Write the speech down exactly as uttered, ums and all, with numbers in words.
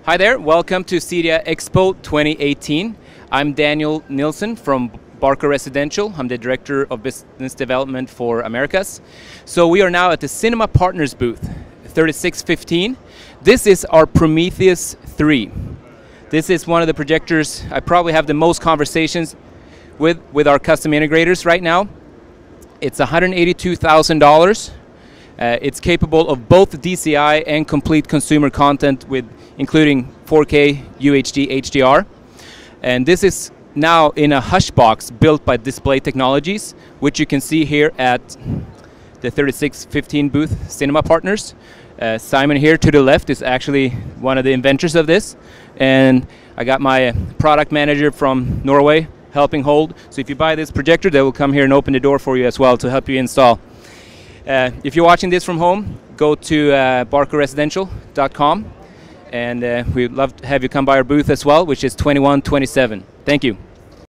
Hi there, welcome to CEDIA Expo twenty eighteen. I'm Daniel Nilsson from Barker Residential. I'm the Director of Business Development for Americas. So we are now at the Cinema Partners booth, thirty-six fifteen. This is our Prometheus three. This is one of the projectors I probably have the most conversations with, with our custom integrators right now. It's one hundred eighty-two thousand dollars. Uh, it's capable of both D C I and complete consumer content, with including four K, U H D, H D R. And this is now in a hush box built by Display Technologies, which you can see here at the thirty-six fifteen booth, Cinema Partners. Uh, Simon here to the left is actually one of the inventors of this. And I got my product manager from Norway helping hold. So if you buy this projector, they will come here and open the door for you as well to help you install. Uh, if you're watching this from home, go to uh, barker residential dot com, and uh, we'd love to have you come by our booth as well, which is twenty-one twenty-seven. Thank you.